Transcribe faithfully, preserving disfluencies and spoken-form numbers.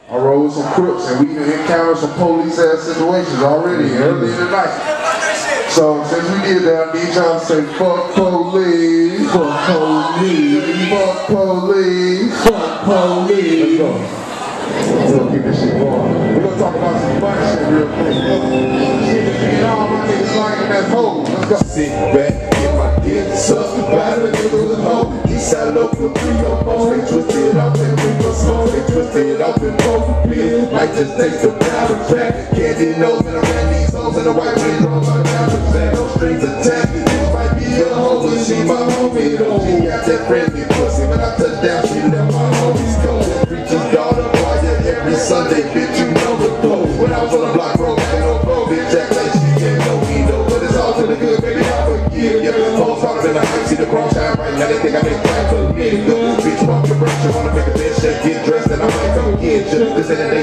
I rode with some crooks and we encountered some police ass situations already early in the night. So since we did that, I need y'all to say fuck police, fuck police, fuck police, fuck police. Let's go. We're gonna keep this shit going. We're gonna talk about some fun shit real quick. And all my niggas lying in that hole. Let's go. Sit back, get my dicks up, battle the niggas with hope. He sat up for three or four. They twisted up and we was smoke. They twisted up and both pills. Might just take the powder track. Candy nose and I ran these hoes in the white jeans on my powder track. No strings attached. This might be a hoe, but she my homie though. She got that friendly pussy. When I touch down, she left my homies go. Preacher's daughter, every Sunday, bitch, you know the flow. When I was on the block, bro, I no bro, bitch, act like she didn't know me, though. But it's all to the good, baby, I forgive ya. Hoes harder than I can see the chrome shine right now. They think I make time for me. Bitch, pump your brush, you wanna make a bitch, get dressed, and I might come get you. This ain't a